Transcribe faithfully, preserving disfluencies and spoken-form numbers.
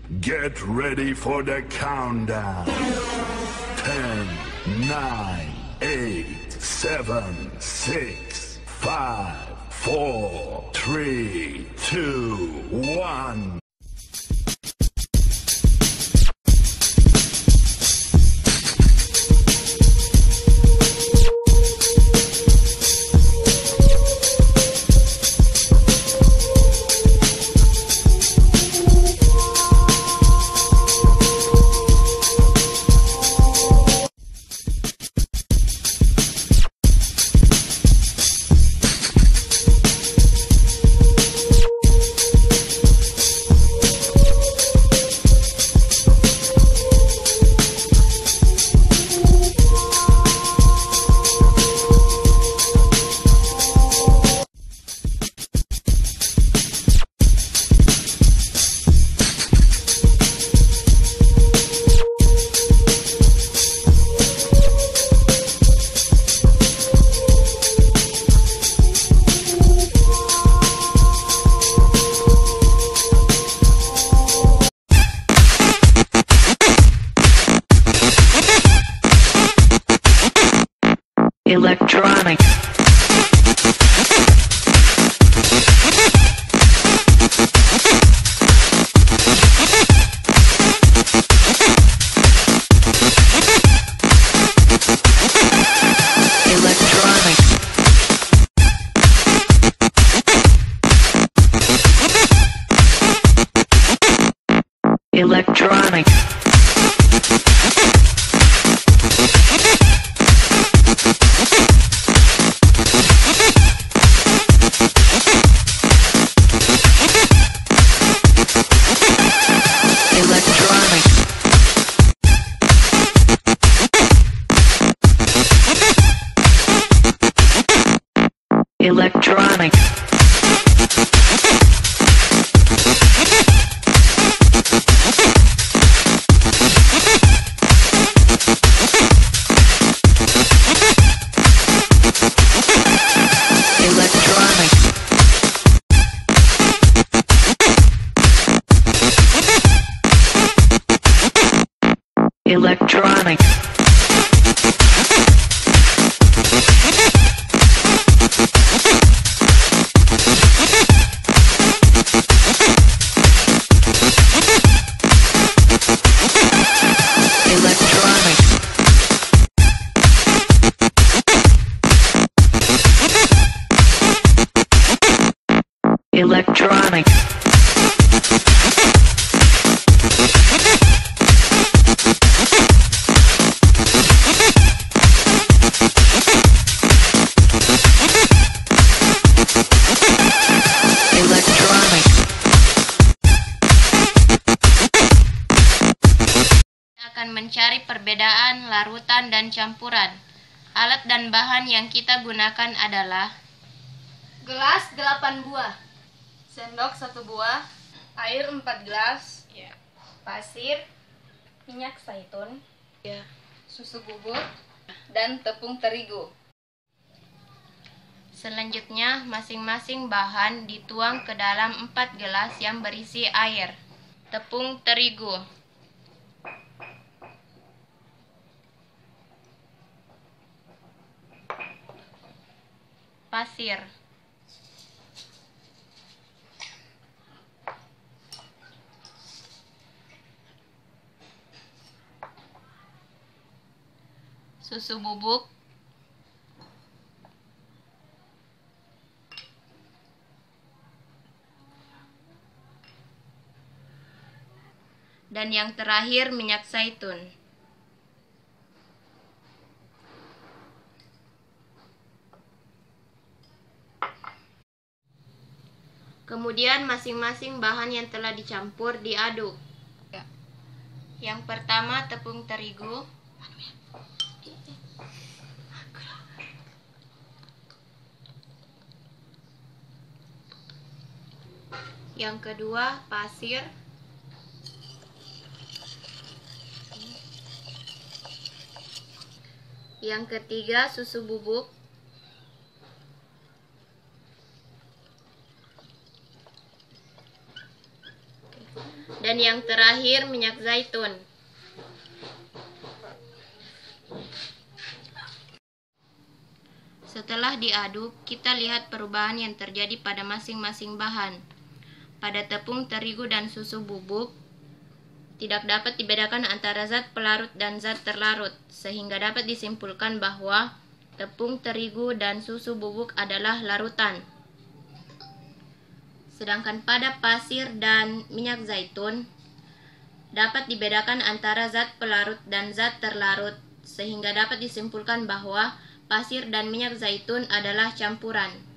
Get ready for the countdown. Ten, nine, eight, seven, six, five, four, three, two, one. Electronic. Electronic. Electronic. Electronic. Electronic. Electronic. Electronic. Akan mencari perbedaan larutan dan campuran. Alat dan bahan yang kita gunakan adalah gelas delapan buah, sendok satu buah, air empat gelas, ya, pasir, minyak zaitun, ya, susu bubuk, dan tepung terigu. Selanjutnya, masing-masing bahan dituang ke dalam empat gelas yang berisi air. Tepung terigu, pasir, susu bubuk, dan yang terakhir minyak zaitun. Kemudian masing-masing bahan yang telah dicampur diaduk. Yang pertama tepung terigu, yang kedua pasir, yang ketiga susu bubuk, Dan yang terakhir, minyak zaitun. Setelah diaduk, kita lihat perubahan yang terjadi pada masing-masing bahan. Pada tepung terigu dan susu bubuk, tidak dapat dibedakan antara zat pelarut dan zat terlarut, sehingga dapat disimpulkan bahwa tepung terigu dan susu bubuk adalah larutan. Sedangkan pada pasir dan minyak zaitun, dapat dibedakan antara zat pelarut dan zat terlarut, sehingga dapat disimpulkan bahwa pasir dan minyak zaitun adalah campuran.